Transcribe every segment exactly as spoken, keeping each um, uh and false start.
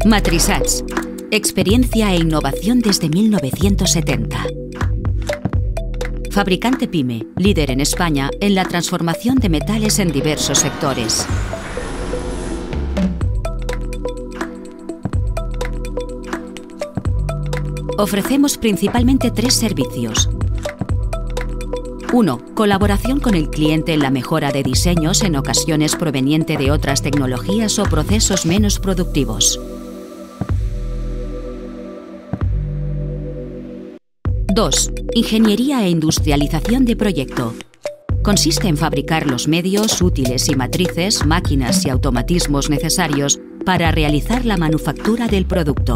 Matrisats. Experiencia e innovación desde mil novecientos setenta. Fabricante PYME, líder en España en la transformación de metales en diversos sectores. Ofrecemos principalmente tres servicios. uno. Colaboración con el cliente en la mejora de diseños, en ocasiones proveniente de otras tecnologías o procesos menos productivos. dos. Ingeniería e industrialización de proyecto. Consiste en fabricar los medios, útiles y matrices, máquinas y automatismos necesarios para realizar la manufactura del producto.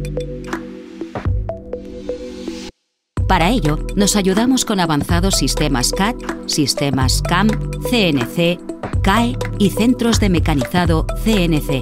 Para ello, nos ayudamos con avanzados sistemas C A D, sistemas C A M, C N C, C A E y centros de mecanizado C N C.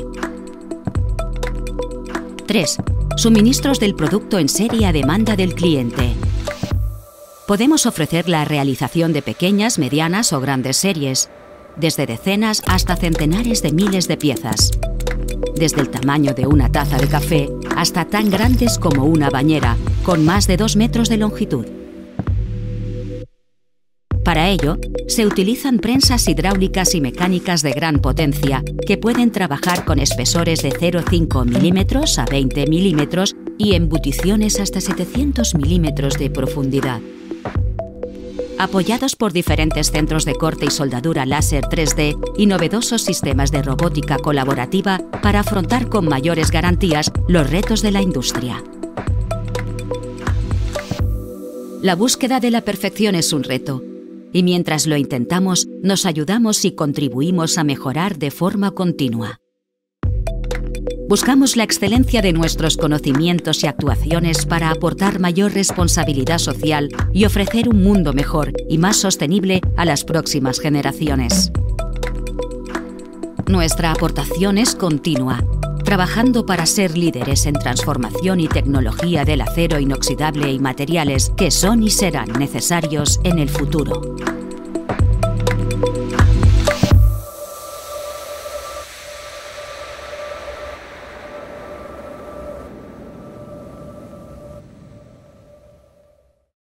tres. Suministros del producto en serie a demanda del cliente. Podemos ofrecer la realización de pequeñas, medianas o grandes series, desde decenas hasta centenares de miles de piezas. Desde el tamaño de una taza de café hasta tan grandes como una bañera, con más de dos metros de longitud. Para ello, se utilizan prensas hidráulicas y mecánicas de gran potencia que pueden trabajar con espesores de cero coma cinco milímetros a veinte milímetros y embuticiones hasta setecientos milímetros de profundidad. Apoyados por diferentes centros de corte y soldadura láser tres D y novedosos sistemas de robótica colaborativa para afrontar con mayores garantías los retos de la industria. La búsqueda de la perfección es un reto, y mientras lo intentamos, nos ayudamos y contribuimos a mejorar de forma continua. Buscamos la excelencia de nuestros conocimientos y actuaciones para aportar mayor responsabilidad social y ofrecer un mundo mejor y más sostenible a las próximas generaciones. Nuestra aportación es continua, trabajando para ser líderes en transformación y tecnología del acero inoxidable y materiales que son y serán necesarios en el futuro.